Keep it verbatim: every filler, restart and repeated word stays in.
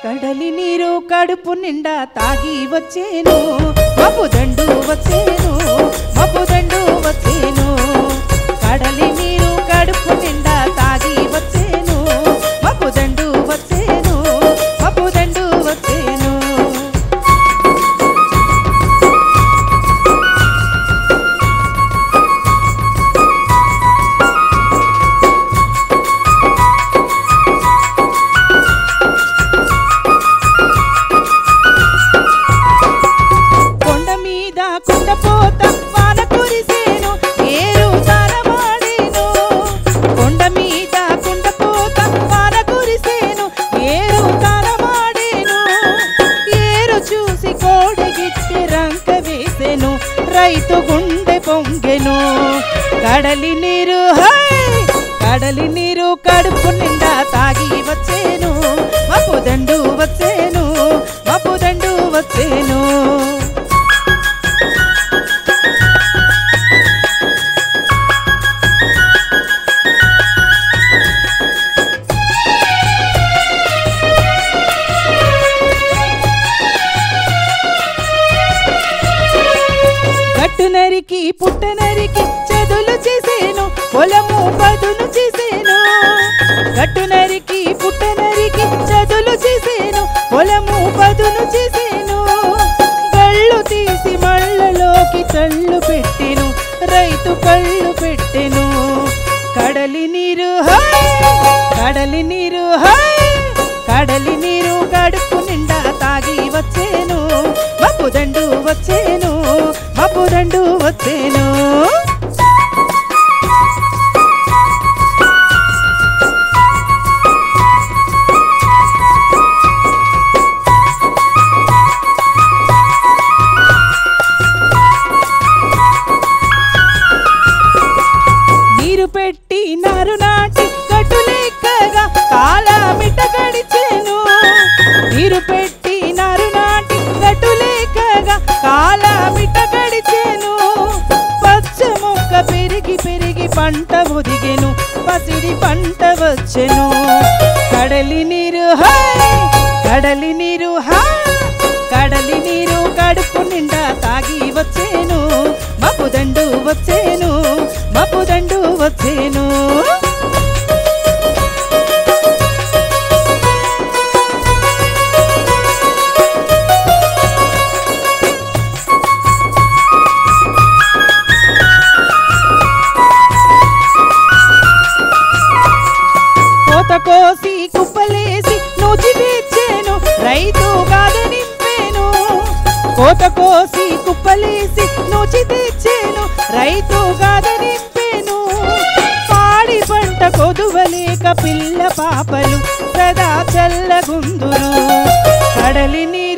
కడలి నీరు కడుపు నిండా తాగి వచ్చేను మబ్బు దండు వచ్చేను మబ్బు దండు వచ్చేను కడలి నీరు కడుపు నిండా తాగి వచ్చేను మబ్బు దండు వచ్చేను మబ్బు దండు వచ్చేను రైతు గుండె పొంగెను కడలి నీరు కడలి నీరు కడుపు నిండా తాగి వచ్చేను మబ్బు దండు వచ్చేను మబ్బు దండు వచ్చేను గట్టు నరికి పుట్ట నరికి చదులు చేసేను పొలము పదును చేసేను గట్టు నరికి పుట్ట నరికి చదులు చేసేను పొలము పదును చేసేను కళ్ళు తీసి మళ్ళలోకి తళ్ళు పెట్టెను రైతు కళ్ళు పెట్టెను కడలి నీరు కడలి నీరు కడలి నీరు కడుపు నిండా తాగి వచ్చేను మబ్బు దండు వచ్చేను మబ్బు దండు వచ్చేను నీరు పెట్టి నారు నాటి గట్టులెక్కగా కాలమిట గడిచెను నీరు పెట్టి నారు నాటి గట్టులెక్కగా కాలమిట గడిచెను పచ్చ మొక్క పెరిగి పెరిగి పంట ఒదిగెను పసిడి పంట వచ్చెను కడలి నీరు కడలి నీరు కడలి నీరు కడుపు నిండా తాగి వచ్చేను మబ్బు దండు వచ్చేను మబ్బు దండు వచ్చేను కోత కోసి కుప్పలేసి నూచి తెచ్చేను రైతు గాథ నింపేను కోత కోసి కుప్పలేసి నూచి తెచ్చేను రైతు గాథ నింపేను పాడి పంట కొదువలేక పిల్ల పాపలు సదా చల్లగుందురు కడలి నీ